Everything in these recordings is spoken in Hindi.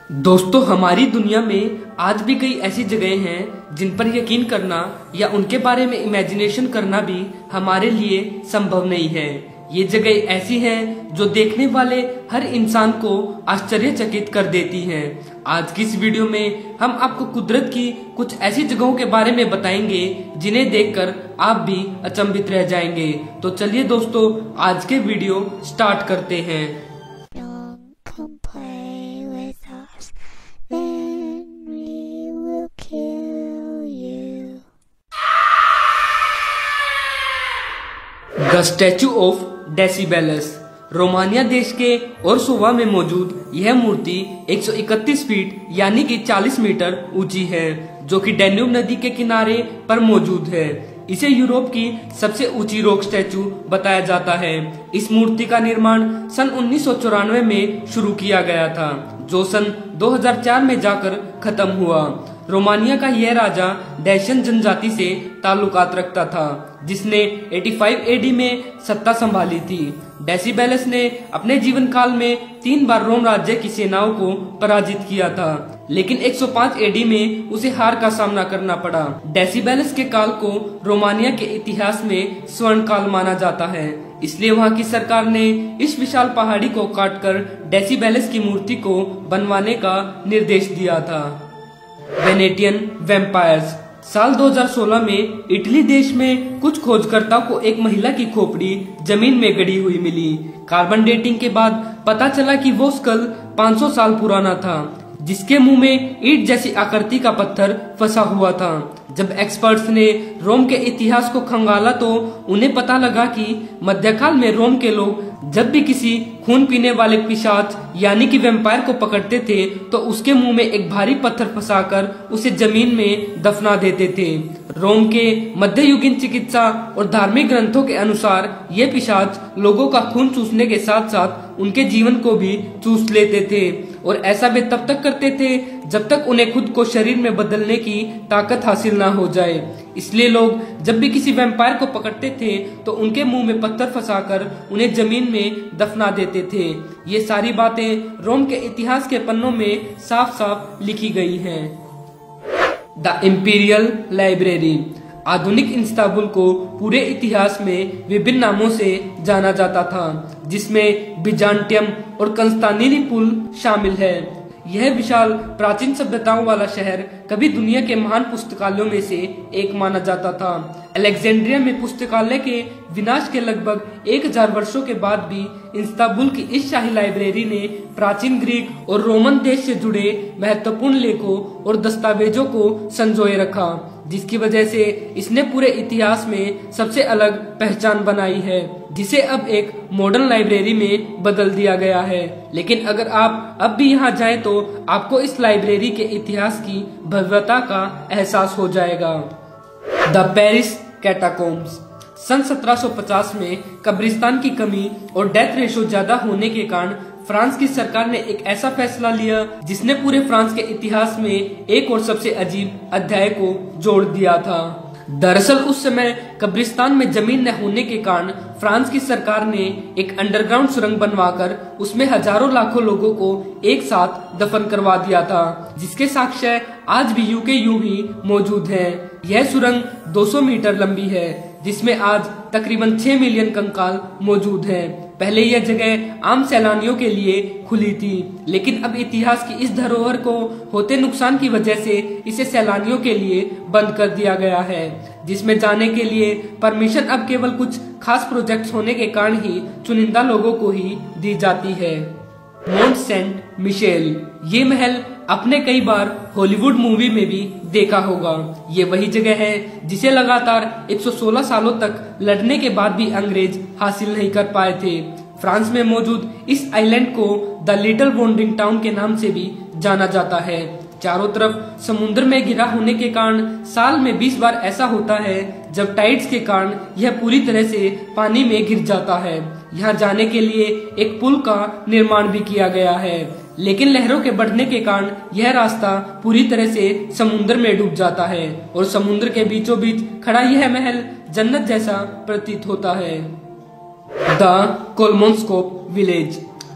दोस्तों, हमारी दुनिया में आज भी कई ऐसी जगह हैं जिन पर यकीन करना या उनके बारे में इमेजिनेशन करना भी हमारे लिए संभव नहीं है। ये जगह ऐसी हैं जो देखने वाले हर इंसान को आश्चर्यचकित कर देती हैं। आज की इस वीडियो में हम आपको कुदरत की कुछ ऐसी जगहों के बारे में बताएंगे जिन्हें देखकर आप भी अचंभित रह जाएंगे। तो चलिए दोस्तों, आज के वीडियो स्टार्ट करते हैं। The statue of Decebalus. Romania देश के ओरसोवा में मौजूद यह मूर्ति 131 फीट यानी कि 40 मीटर ऊंची है, जो कि डैन्यूब नदी के किनारे पर मौजूद है। इसे यूरोप की सबसे ऊंची रॉक स्टैचू बताया जाता है। इस मूर्ति का निर्माण सन 1994 में शुरू किया गया था, जो सन 2004 में जाकर खत्म हुआ। रोमानिया का यह राजा डैशियन जनजाति से ताल्लुकात रखता था, जिसने 85 एडी में सत्ता संभाली थी। डेसिबेलस ने अपने जीवन काल में 3 बार रोम राज्य की सेनाओं को पराजित किया था, लेकिन 105 एडी में उसे हार का सामना करना पड़ा। डेसिबेलस के काल को रोमानिया के इतिहास में स्वर्ण काल माना जाता है, इसलिए वहां की सरकार ने इस विशाल पहाड़ी को काटकर डेसिबेलस की मूर्ति को बनवाने का निर्देश दिया था। Venetian vampires. साल 2016 में इटली देश में कुछ खोजकर्ताओं को एक महिला की खोपड़ी जमीन में गड़ी हुई मिली। कार्बन डेटिंग के बाद पता चला कि वो स्कल 500 साल पुराना था, जिसके मुंह में ईंट जैसी आकृति का पत्थर फंसा हुआ था। जब एक्सपर्ट्स ने रोम के इतिहास को खंगाला तो उन्हें पता लगा कि मध्यकाल में रोम के लोग जब भी किसी खून पीने वाले पिशाच यानी कि वैम्पायर को पकड़ते थे तो उसके मुंह में एक भारी पत्थर फंसाकर उसे जमीन में दफना देते थे। रोम के मध्ययुगीन चिकित्सा और धार्मिक ग्रंथों के अनुसार ये पिशाच लोगों का खून चूसने के साथ साथ उनके जीवन को भी चूस लेते थे, और ऐसा वे तब तक करते थे जब तक उन्हें खुद को शरीर में बदलने की ताकत हासिल ना हो जाए। इसलिए लोग जब भी किसी वैम्पायर को पकड़ते थे तो उनके मुंह में पत्थर फंसाकर उन्हें जमीन में दफना देते थे। ये सारी बातें रोम के इतिहास के पन्नों में साफ साफ लिखी गई हैं। The imperial library. आधुनिक इस्तांबुल को पूरे इतिहास में विभिन्न नामों से जाना जाता था, जिसमें बिजान्टियम और कंस्तांतिनोपल शामिल है। यह विशाल प्राचीन सभ्यताओं वाला शहर कभी दुनिया के महान पुस्तकालयों में से एक माना जाता था। अलेक्जेंड्रिया में पुस्तकालय के विनाश के लगभग 1000 वर्षों के बाद भी इस्तांबुल की इस शाही लाइब्रेरी ने प्राचीन ग्रीक और रोमन देश से जुड़े महत्वपूर्ण लेखों और दस्तावेजों को संजोए रखा, जिसकी वजह से इसने पूरे इतिहास में सबसे अलग पहचान बनाई है, जिसे अब एक मॉडर्न लाइब्रेरी में बदल दिया गया है। लेकिन अगर आप अब भी यहाँ जाएं तो आपको इस लाइब्रेरी के इतिहास की भव्यता का एहसास हो जाएगा। The Paris कैटाकोम्ब्स। सन 1750 में कब्रिस्तान की कमी और डेथ रेशो ज्यादा होने के कारण फ्रांस की सरकार ने एक ऐसा फैसला लिया जिसने पूरे फ्रांस के इतिहास में एक और सबसे अजीब अध्याय को जोड़ दिया था। दरअसल उस समय कब्रिस्तान में जमीन न होने के कारण फ्रांस की सरकार ने एक अंडरग्राउंड सुरंग बनवाकर उसमें हजारों लाखों लोगों को एक साथ दफन करवा दिया था, जिसके साक्ष्य आज भी यूके यूं ही मौजूद हैं। यह सुरंग 200 मीटर लंबी है, जिसमें आज तकरीबन 6 मिलियन कंकाल मौजूद हैं। पहले यह जगह आम सैलानियों के लिए खुली थी, लेकिन अब इतिहास की इस धरोहर को होते नुकसान की वजह से इसे सैलानियों के लिए बंद कर दिया गया है, जिसमें जाने के लिए परमिशन अब केवल कुछ खास प्रोजेक्ट्स होने के कारण ही चुनिंदा लोगों को ही दी जाती है। Mont Saint Michel. ये महल आपने कई बार हॉलीवुड मूवी में भी देखा होगा। ये वही जगह है जिसे लगातार 116 सालों तक लड़ने के बाद भी अंग्रेज हासिल नहीं कर पाए थे। फ्रांस में मौजूद इस आइलैंड को द लिटिल वॉन्डरिंग टाउन के नाम से भी जाना जाता है। चारों तरफ समुद्र में घिरा होने के कारण साल में 20 बार ऐसा होता है जब टाइड्स के कारण यह पूरी तरह से पानी में गिर जाता है। यहाँ जाने के लिए एक पुल का निर्माण भी किया गया है, लेकिन लहरों के बढ़ने के कारण यह रास्ता पूरी तरह से समुद्र में डूब जाता है और समुद्र के बीचों बीच खड़ा यह महल जन्नत जैसा प्रतीत होता है। The Kolmanskop village.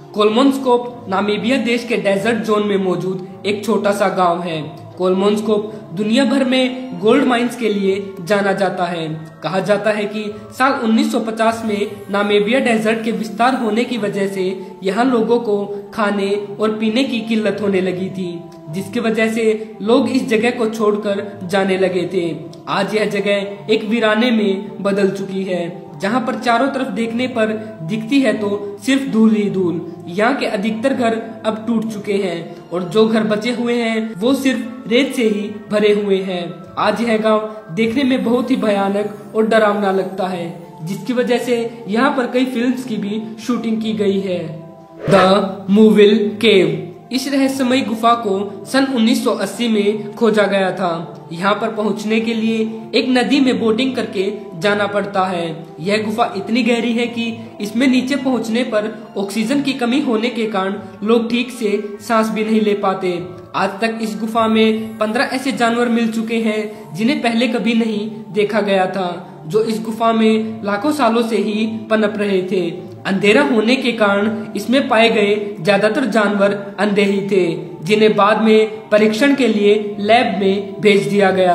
Kolmanskop Namibia देश के डेजर्ट जोन में मौजूद एक छोटा सा गांव है। कोलमोनस्कोप दुनिया भर में गोल्ड माइंस के लिए जाना जाता है। कहा जाता है कि साल 1950 में नामीबिया डेजर्ट के विस्तार होने की वजह से यहाँ लोगों को खाने और पीने की किल्लत होने लगी थी, जिसकी वजह से लोग इस जगह को छोड़कर जाने लगे थे। आज यह जगह एक वीराने में बदल चुकी है, जहाँ पर चारों तरफ देखने पर दिखती है तो सिर्फ धूल ही धूल। यहाँ के अधिकतर घर अब टूट चुके हैं और जो घर बचे हुए हैं वो सिर्फ रेत से ही भरे हुए हैं। आज यह गांव देखने में बहुत ही भयानक और डरावना लगता है, जिसकी वजह से यहाँ पर कई फिल्म्स की भी शूटिंग की गई है। द मूविल केव, इस रहस्यमयी गुफा को सन 1980 में खोजा गया था। यहाँ पर पहुँचने के लिए एक नदी में बोटिंग करके जाना पड़ता है। यह गुफा इतनी गहरी है कि इसमें नीचे पहुँचने पर ऑक्सीजन की कमी होने के कारण लोग ठीक से सांस भी नहीं ले पाते। आज तक इस गुफा में 15 ऐसे जानवर मिल चुके हैं जिन्हें पहले कभी नहीं देखा गया था, जो इस गुफा में लाखों सालों से ही पनप रहे थे। अंधेरा होने के कारण इसमें पाए गए ज्यादातर जानवर अंधे ही थे, जिन्हें बाद में परीक्षण के लिए लैब में भेज दिया गया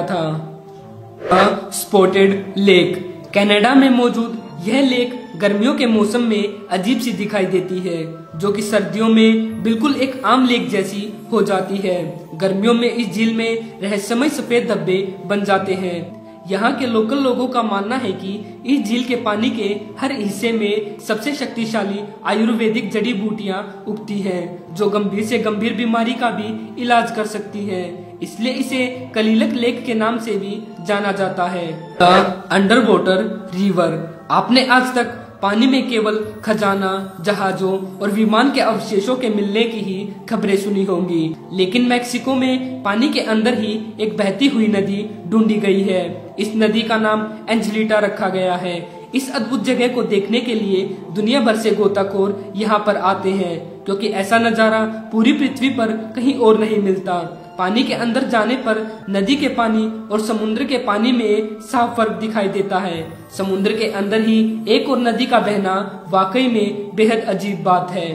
था। स्पॉटेड लेक, कनाडा में मौजूद यह लेक गर्मियों के मौसम में अजीब सी दिखाई देती है, जो कि सर्दियों में बिल्कुल एक आम लेक जैसी हो जाती है। गर्मियों में इस झील में रहस्यमय सफेद धब्बे बन जाते हैं। यहाँ के लोकल लोगों का मानना है कि इस झील के पानी के हर हिस्से में सबसे शक्तिशाली आयुर्वेदिक जड़ी बूटियां उगती हैं, जो गंभीर से गंभीर बीमारी का भी इलाज कर सकती हैं। इसलिए इसे कलिलक लेक के नाम से भी जाना जाता है। द अंडर वाटर रिवर, आपने आज तक पानी में केवल खजाना, जहाजों और विमान के अवशेषों के मिलने की ही खबरें सुनी होंगी, लेकिन मेक्सिको में पानी के अंदर ही एक बहती हुई नदी ढूंढी गई है। इस नदी का नाम एंजेलिटा रखा गया है। इस अद्भुत जगह को देखने के लिए दुनिया भर से गोताखोर यहाँ पर आते हैं, क्योंकि ऐसा नजारा पूरी पृथ्वी पर कहीं और नहीं मिलता। पानी के अंदर जाने पर नदी के पानी और समुद्र के पानी में साफ फर्क दिखाई देता है। समुद्र के अंदर ही एक और नदी का बहना वाकई में बेहद अजीब बात है।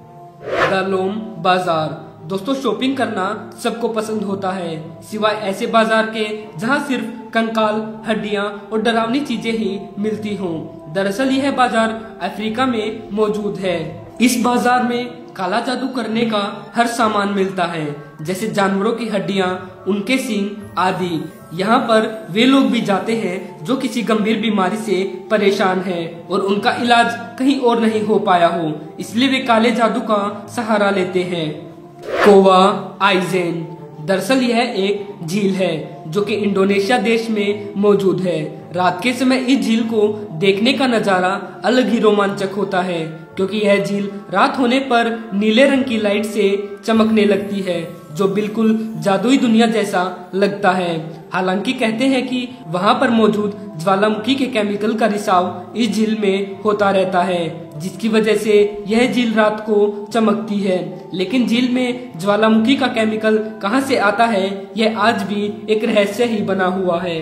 द लोम बाजार, दोस्तों शॉपिंग करना सबको पसंद होता है, सिवाय ऐसे बाजार के जहां सिर्फ कंकाल, हड्डियां और डरावनी चीजें ही मिलती हों। दरअसल यह बाजार अफ्रीका में मौजूद है। इस बाजार में काला जादू करने का हर सामान मिलता है, जैसे जानवरों की हड्डियां, उनके सींग आदि। यहाँ पर वे लोग भी जाते हैं जो किसी गंभीर बीमारी से परेशान हैं और उनका इलाज कहीं और नहीं हो पाया हो, इसलिए वे काले जादू का सहारा लेते हैं। कोवा आइजेन, दरअसल यह एक झील है जो कि इंडोनेशिया देश में मौजूद है। रात के समय इस झील को देखने का नजारा अलग ही रोमांचक होता है, क्योंकि यह झील रात होने पर नीले रंग की लाइट से चमकने लगती है, जो बिल्कुल जादुई दुनिया जैसा लगता है। हालांकि कहते हैं कि वहां पर मौजूद ज्वालामुखी के केमिकल का रिसाव इस झील में होता रहता है, जिसकी वजह से यह झील रात को चमकती है। लेकिन झील में ज्वालामुखी का केमिकल कहां से आता है, यह आज भी एक रहस्य ही बना हुआ है।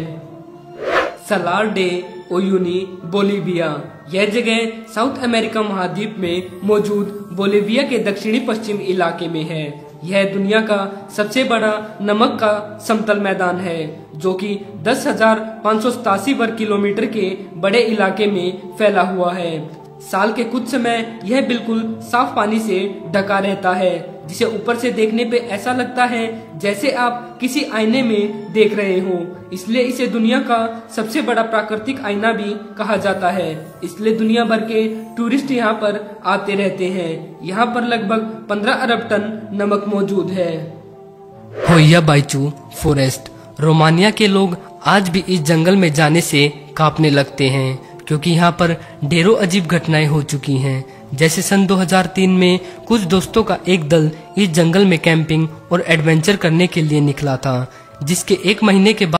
सलार डे ओयुनी, बोलीविया, यह जगह साउथ अमेरिका महाद्वीप में मौजूद बोलीविया के दक्षिणी पश्चिम इलाके में है। यह दुनिया का सबसे बड़ा नमक का समतल मैदान है, जो कि 10,587 वर्ग किलोमीटर के बड़े इलाके में फैला हुआ है। साल के कुछ समय यह बिल्कुल साफ पानी से ढका रहता है, जिसे ऊपर से देखने पे ऐसा लगता है जैसे आप किसी आईने में देख रहे हो। इसलिए इसे दुनिया का सबसे बड़ा प्राकृतिक आईना भी कहा जाता है। इसलिए दुनिया भर के टूरिस्ट यहाँ पर आते रहते हैं। यहाँ पर लगभग 15 अरब टन नमक मौजूद है। होया बाइचू फॉरेस्ट, रोमानिया के लोग आज भी इस जंगल में जाने से कांपने लगते हैं, क्योंकि यहाँ पर ढेरों अजीब घटनाएं हो चुकी हैं। जैसे सन 2003 में कुछ दोस्तों का एक दल इस जंगल में कैंपिंग और एडवेंचर करने के लिए निकला था, जिसके एक महीने के बाद